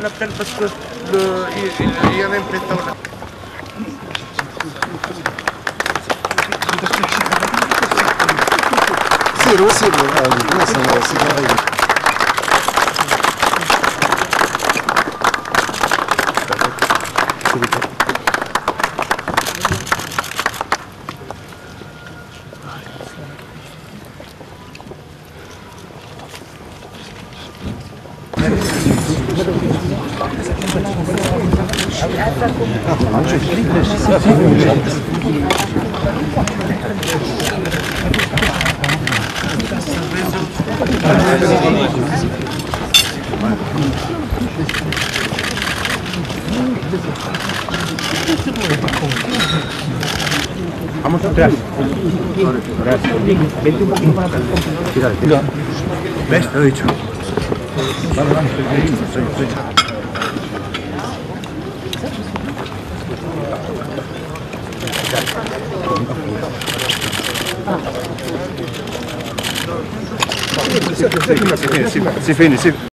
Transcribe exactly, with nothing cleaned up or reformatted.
appel parce que le, il, il y avait un pétard là. سيروا سيروا هذه بلاصة سيروا Vamos atrás. Vete un poquito para atrás. Tira, ¿ves? Te lo he dicho. Vale, vamos, estoy, estoy, estoy. Si fini, si fini.